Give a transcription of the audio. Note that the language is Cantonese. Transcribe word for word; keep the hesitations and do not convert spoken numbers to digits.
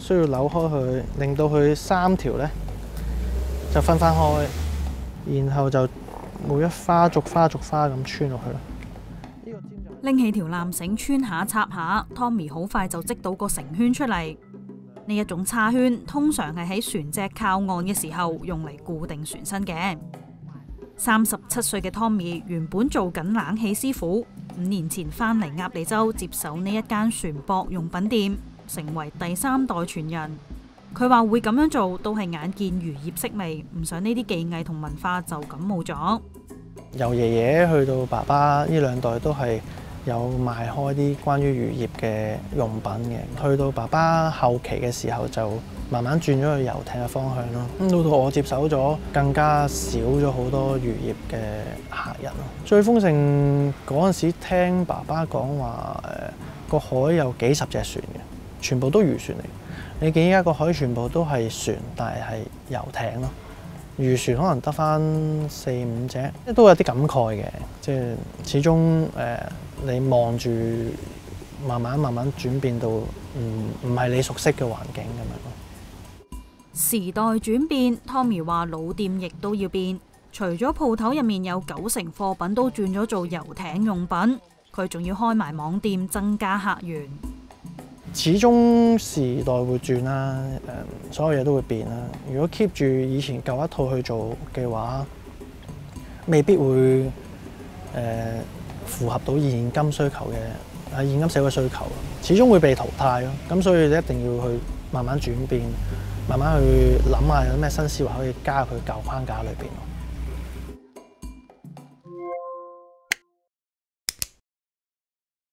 需要扭開佢，令到佢三條咧就分翻開，然後就每一花逐花逐花咁穿落去咯。 拎起條纜繩穿下插下 ，Tommy 好快就織到個繩圈出嚟。呢一種叉圈通常係喺船隻靠岸嘅時候用嚟固定船身嘅。三十七歲嘅 Tommy 原本做緊冷氣師傅，五年前返嚟鴨脷洲接手呢一間船舶用品店，成為第三代傳人。佢話會咁樣做都係眼見漁業式微，唔想呢啲技藝同文化就咁冇咗。 由爺爺去到爸爸呢兩代都係有賣開啲關於漁業嘅用品嘅，去到爸爸後期嘅時候就慢慢轉咗去遊艇嘅方向咯。咁到到我接手咗，更加少咗好多漁業嘅客人咯。最豐盛嗰陣時，聽爸爸講話，誒個海有幾十隻船嘅，全部都漁船嚟。你見依家個海全部都係船，但係係遊艇咯。漁船可能得返四五隻，都有啲感慨嘅。即係始終誒、呃，你望住慢慢慢慢轉變到唔唔係你熟悉嘅環境咁樣咯。 時代轉變 ，Tommy 話老店亦都要變。除咗鋪頭入面有九成貨品都轉咗做遊艇用品，佢仲要開埋網店增加客源。 始終時代會轉啦，誒所有嘢都會變啦。如果 keep 住以前舊一套去做嘅話，未必會誒、呃、符合到現今需求嘅喺現今社會需求，始終會被淘汰咯。咁所以你一定要去慢慢轉變，慢慢去諗下有咩新思維可以加入佢舊框架裏邊。